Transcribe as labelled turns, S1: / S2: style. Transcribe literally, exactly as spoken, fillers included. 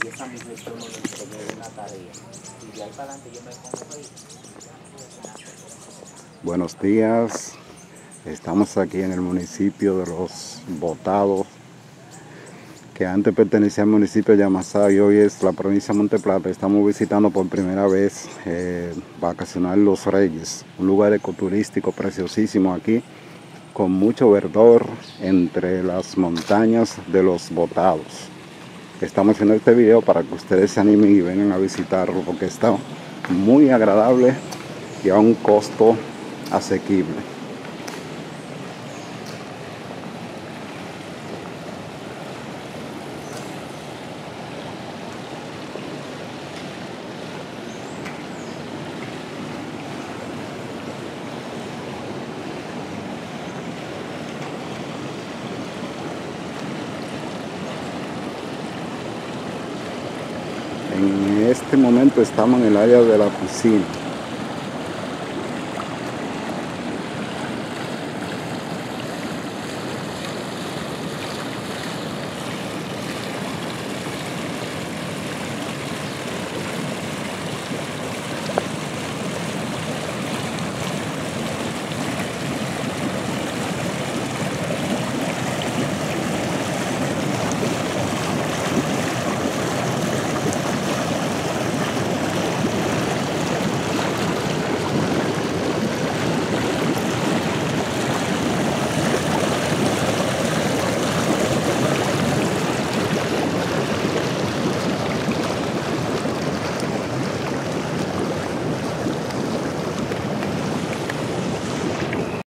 S1: esa misma yo no le entregué una tarea. Y de ahí para adelante yo me pongo ahí.
S2: Buenos días, estamos aquí en el municipio de Los Botados, que antes pertenecía al municipio de Yamasá y hoy es la provincia de Monteplata. Estamos visitando por primera vez eh, Vacacional Los Reyes, un lugar ecoturístico preciosísimo aquí, con mucho verdor entre las montañas de Los Botados. Estamos haciendo este video para que ustedes se animen y vengan a visitarlo, porque está muy agradable y a un costo asequible. En este momento estamos en el área de la piscina.